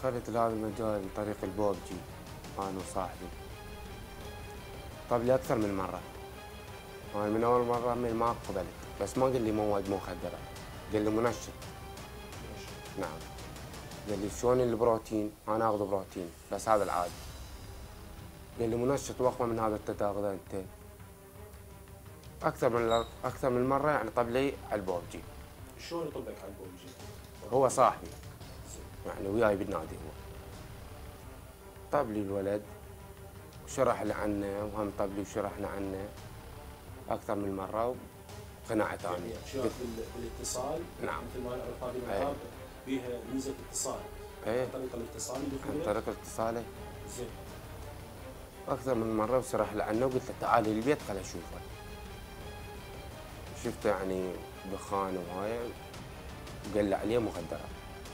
دخلت لهذا المجال عن طريق البوبجي أنا وصاحبي. طب لي أكثر من مرة. أنا من أول مرة ما قبلت، بس ما قال لي مواد مخدرة، قال لي منشط. نعم. قال لي شلون البروتين؟ أنا آخذ بروتين، بس هذا العادي. قال لي منشط وأقوى من هذا تاخذه أنت. أكثر من مرة يعني طب لي على البوبجي. شلون يطب لك على البوبجي؟ هو صاحبي. يعني وياي بالنادي هو. طب لي الولد وشرح لي عنه، وهم طب لي وشرح لي عنه أكثر من مرة وقنعت أنا. يعني أشياء بالاتصال. نعم. مثل ما نعرف هذه الألعاب بيها ميزة اتصال. عن طريق الاتصال عن طريق الاتصال. زين. أكثر من مرة وشرح لي عنه وقلت له تعال البيت خل أشوفه. شفته يعني دخان وهاي، وقال لي عليه مخدرات.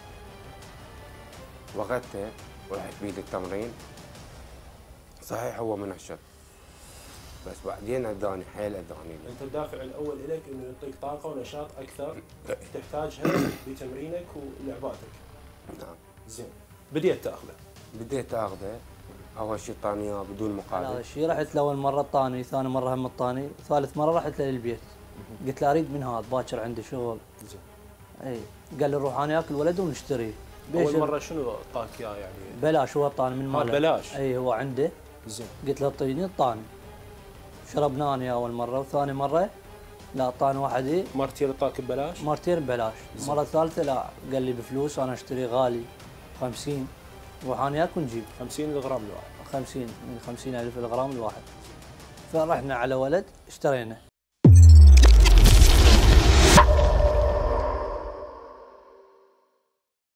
وغدته ورحت بيه للتمرين. صحيح هو منشط، بس بعدين أذاني حيل أذاني. أنت الدافع الأول إليك إنه يعطيك طاقة ونشاط أكثر تحتاجها بتمرينك ولعباتك. نعم. زين. بديت تاخذه. بديت آخذه. أول شيء طاني إياه بدون مقابل. هذا الشيء رحت له اول مره الطاني، ثاني مره هم الطاني، ثالث مره رحت له للبيت. قلت له اريد من هذا باكر عندي شغل. زين. اي قال لي روح انا وياك الولد ونشتري. اول مره شنو اعطاك اياه يعني؟ بلاش، هو الطاني من ماله. بلاش. اي هو عنده. زين. قلت له اعطيني الطاني. شربنا انا اول مره، وثاني مره لا الطاني وحدي. مرتين اعطاك ببلاش؟ مرتين ببلاش. المره الثالثه لا، قال لي بفلوس انا اشتري غالي 50، روح انا وياك ونجيب. 50 غرام الواحد. 50 من 50,000 الغرام الواحد. فرحنا على ولد اشترينا.